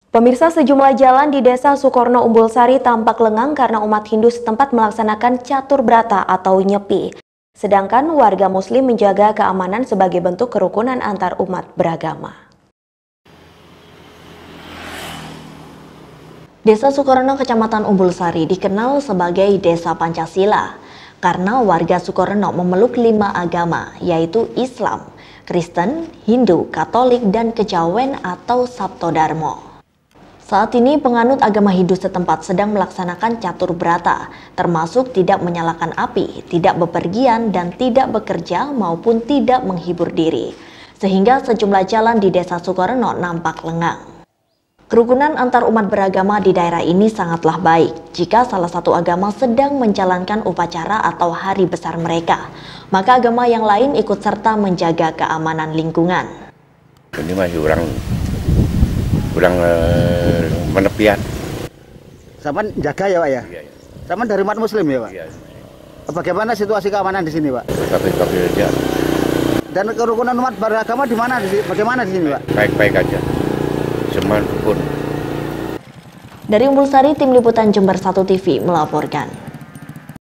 Pemirsa, sejumlah jalan di Desa Sukorno Umbulsari tampak lengang karena umat Hindu setempat melaksanakan catur brata atau nyepi. Sedangkan warga Muslim menjaga keamanan sebagai bentuk kerukunan antar umat beragama. Desa Sukorno, Kecamatan Umbulsari dikenal sebagai Desa Pancasila karena warga Sukorno memeluk 5 agama, yaitu Islam, Kristen, Hindu, Katolik, dan Kejawen atau Sabtodarmo. Saat ini penganut agama Hindu setempat sedang melaksanakan catur brata, termasuk tidak menyalakan api, tidak bepergian, dan tidak bekerja maupun tidak menghibur diri. Sehingga sejumlah jalan di Desa Sukorno nampak lengang. Kerukunan antar umat beragama di daerah ini sangatlah baik. Jika salah satu agama sedang menjalankan upacara atau hari besar mereka, maka agama yang lain ikut serta menjaga keamanan lingkungan. Ini masih kurang menepian. Sama jaga ya Pak ya? Iya. Sama dari umat Muslim ya Pak? Iya. Bagaimana situasi keamanan di sini Pak? Stabil-stabil aja. Dan kerukunan umat beragama di mana? Bagaimana di sini Pak? Baik-baik aja. Semua rukun. Dari Umbulsari, Tim Liputan Jember 1 TV melaporkan.